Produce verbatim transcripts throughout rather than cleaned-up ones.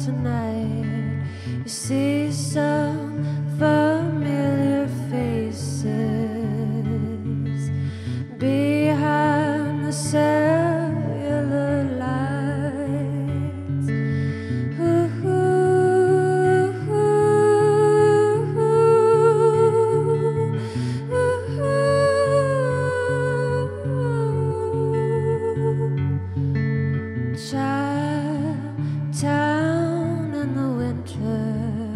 tonight. You see some familiar faces behind the cellular lights. Ooh, ooh, ooh, ooh. Chinatown in the winter.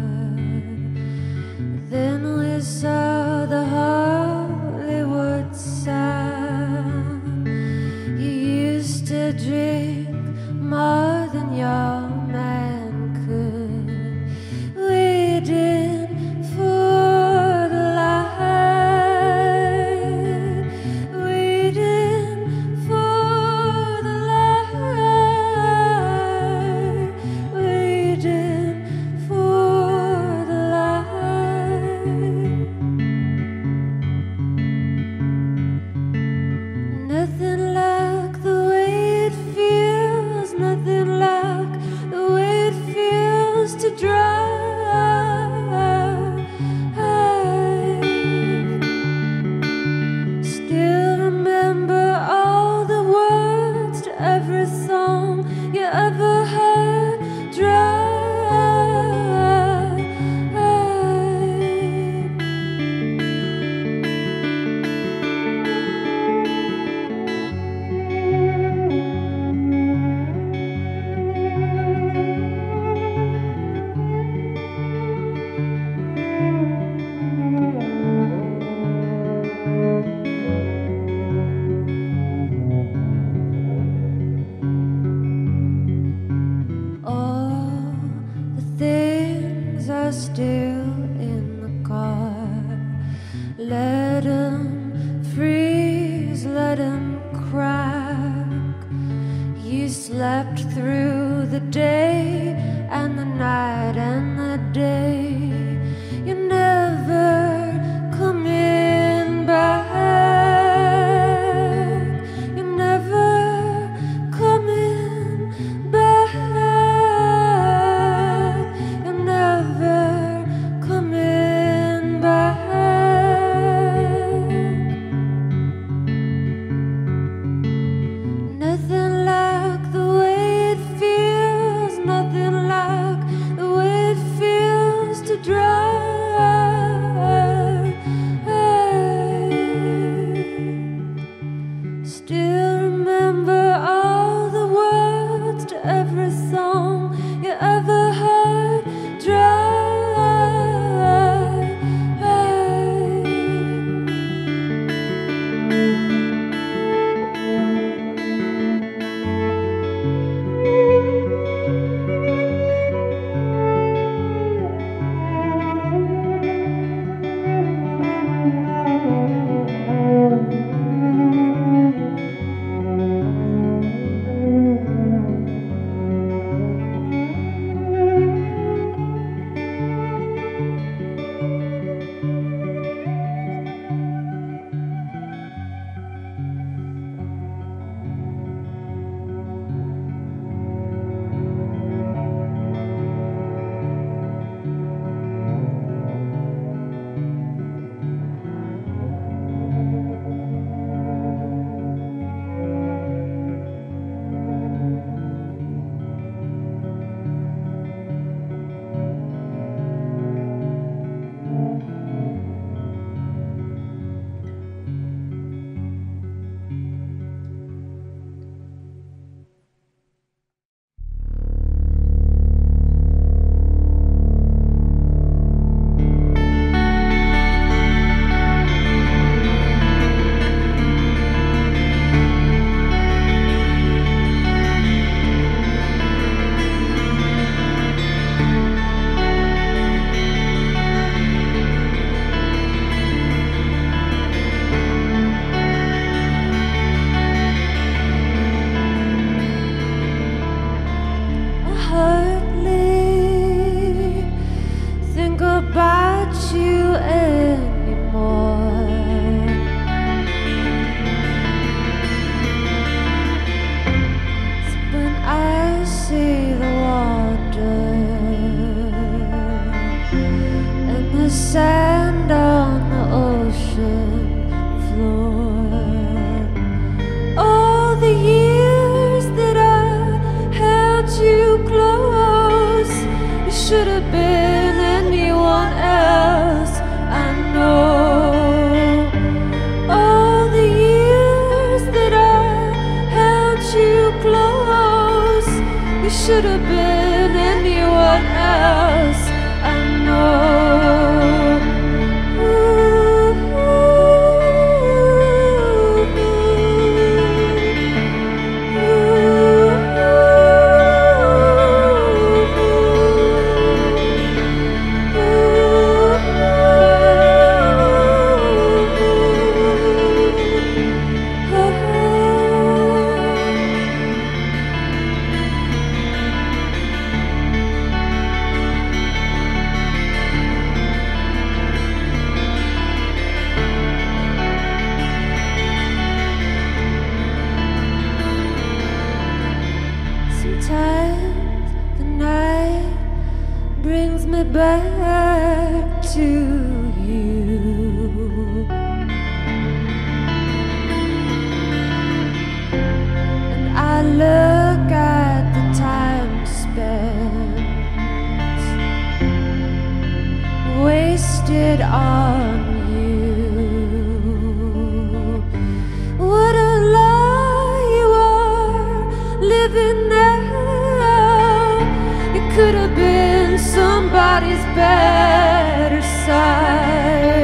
Then we saw the Hollywood sign. You used to drink more than your man could. Waiting for the light, waiting for the light, waiting for the light. Nothing like the way it feels, nothing like the way it feels to drive. Still remember all the words to every song you ever heard. Drive. All the things are still in the car. Let 'em freeze, let 'em crack. You slept through the day and the night and the day. You never coming back. You never coming back. You never coming back. Nothing like the way it feels. should have been anyone else I know. Sometimes the night brings me back to you, and I look at the time spent wasted on you. What a lie you are living now. It could have been somebody's better side.